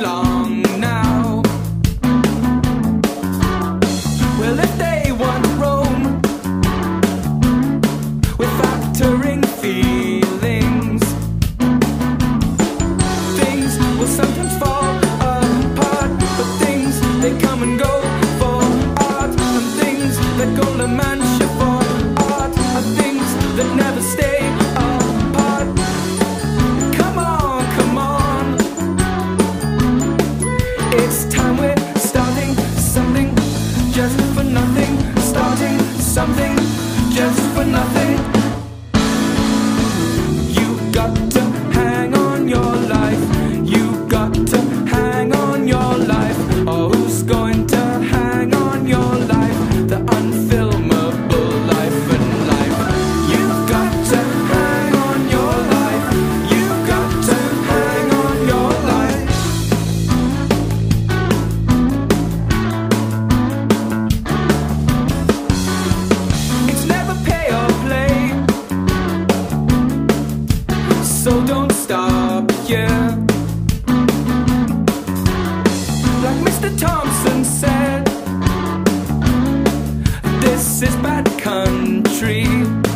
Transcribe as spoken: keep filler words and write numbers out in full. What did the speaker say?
long now. Well, if they want to roam with factoring feelings, things will sometimes fall apart, but things they come and go for art, and things that go La Mancha for art are things that never stay apart. Come on, come on, it's time we're starting something just for nothing, starting something just for nothing. You got to hang on your life, you got to hang on your life. Oh, who's going to hang on your life? The unfilmable life and life. You've got to hang on your life, you've got to hang on your life. It's never pay or play, so don't stop, yeah. Like Mister Thompson said, this is bad country.